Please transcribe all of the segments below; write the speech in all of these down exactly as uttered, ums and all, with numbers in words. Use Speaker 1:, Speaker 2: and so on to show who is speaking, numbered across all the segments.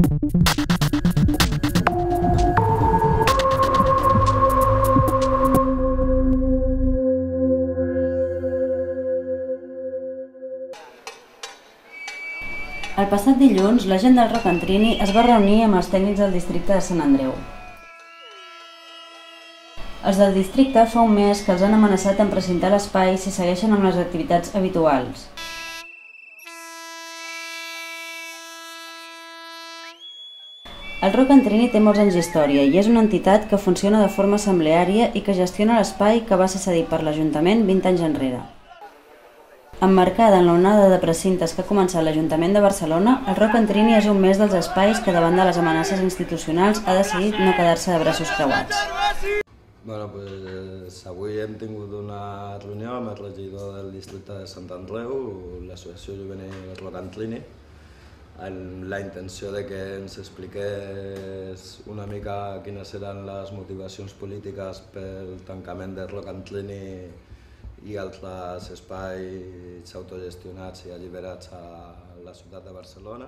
Speaker 1: El passat dilluns, la gent del Rock and Trini es va reunir amb els tècnics del districte de Sant Andreu. Els del districte fa un mes que els han amenaçat en precintar l'espai si segueixen amb les activitats habituals. El Rock and Trini té molts anys d'història i és una entitat que funciona de forma assembleària i que gestiona l'espai que va ser cedit per l'Ajuntament vint anys enrere. Emmarcada en l'onada de precintes que ha començat l'Ajuntament de Barcelona, el Rock and Trini és un més dels espais que davant de les amenaces institucionals ha decidit no quedar-se de braços creuats.
Speaker 2: Bueno, pues, avui hem tingut una reunió amb el regidor del districte de Sant Andreu, l'associació juvenil Rock and Trini, amb la intenció de que ens expliqués una mica quines eren les motivacions polítiques pel tancament del Rock and Trini i altres espais autogestionats i alliberats a la ciutat de Barcelona.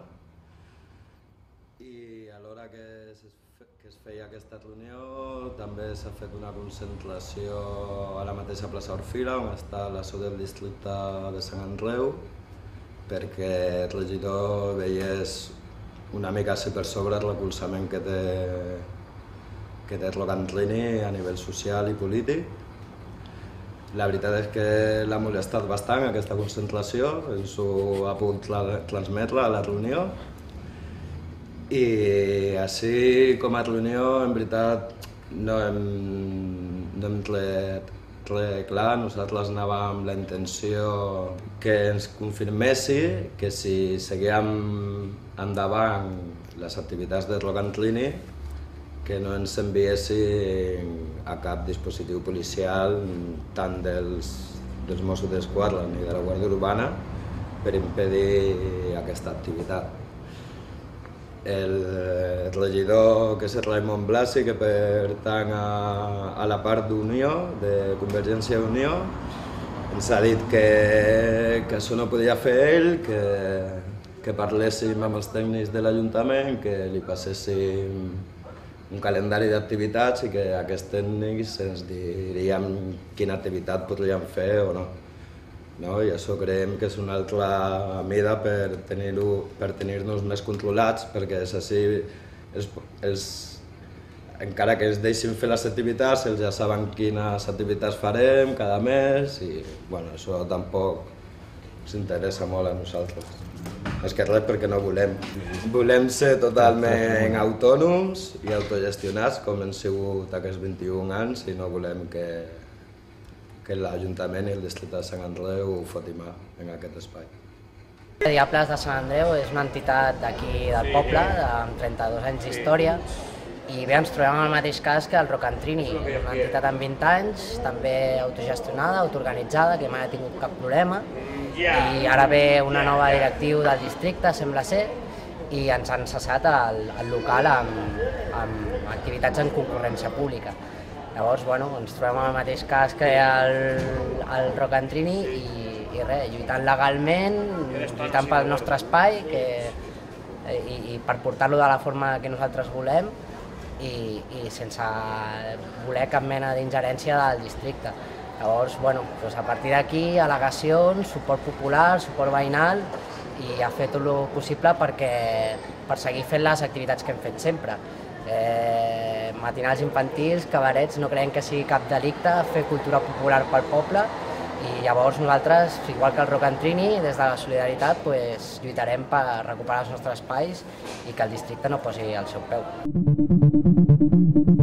Speaker 2: I a l'hora que es feia aquesta reunió també s'ha fet una concentració a la mateixa plaça Orfila, on està la seu del districte de Sant Andreu, perquè el regidor veiés una mica per sobre el recolzament que té, que té Rock and Trini a nivell social i polític. La veritat és que l'ha molestat bastant aquesta concentració, ens ho ha pogut transmetre a la reunió. I així com a reunió, en veritat, no hem, no hem tret res clar. Nosaltres anàvem amb la intenció que ens confirmessi que si seguíem endavant les activitats de Rock and Trini, que no ens enviessin a cap dispositiu policial, tant dels, dels Mossos d'Esquadra ni de la Guàrdia Urbana, per impedir aquesta activitat. El regidor, que és el Raimon Blasi, que pertany a, a la part d'Unió, de Convergència i Unió, ens ha dit que, que això no podia fer ell, que, que parléssim amb els tècnics de l'Ajuntament, que li passéssim un calendari d'activitats i que aquests tècnics ens dirien quina activitat podríem fer o no. No? I això creiem que és una altra mida per tenir-nos per tenir-nos més controlats, perquè és així, els, els, encara que ens deixin fer les activitats, ells ja saben quines activitats farem cada mes i bueno, això tampoc ens interessa molt a nosaltres. És que res, perquè no volem. Volem ser totalment autònoms i autogestionats, com hem sigut aquests vint-i-un anys, i no volem que, que l'Ajuntament i el districte de Sant Andreu ho foti mà en aquest espai.
Speaker 3: Diables de Sant Andreu és una entitat d'aquí del poble, amb trenta-dos anys d'història, i bé, ens trobem en el mateix cas que el Rock and Trini, una entitat amb vint anys, també autogestionada, autoorganitzada, que mai ha tingut cap problema, i ara ve una nova directiu del districte, sembla ser, i ens han cessat el, el local amb, amb activitats en concurrència pública. Llavors, bueno, ens trobem en el mateix cas que el, el Rock and Trini i, i res, lluitant legalment, lluitant pel nostre espai que, i, i per portar-lo de la forma que nosaltres volem, i, i sense voler cap mena d'ingerència del districte. Llavors, bueno, doncs a partir d'aquí, al·legacions, suport popular, suport veïnal, i a fer tot el possible perquè, per seguir fent les activitats que hem fet sempre. Eh, matinals infantils, cabarets, no creiem que sigui cap delicte fer cultura popular pel poble, i llavors nosaltres, igual que el Rock and Trini, des de la solidaritat, pues, lluitarem per recuperar els nostres espais i que el districte no posi el seu peu.